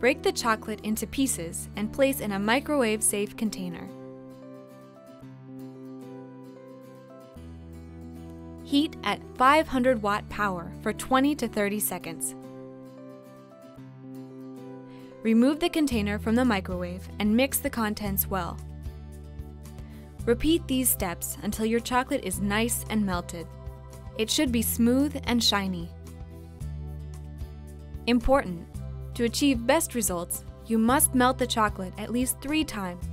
Break the chocolate into pieces and place in a microwave-safe container. Heat at 500-watt power for 20 to 30 seconds. Remove the container from the microwave and mix the contents well. Repeat these steps until your chocolate is nice and melted. It should be smooth and shiny. Important: to achieve best results, you must melt the chocolate at least 3 times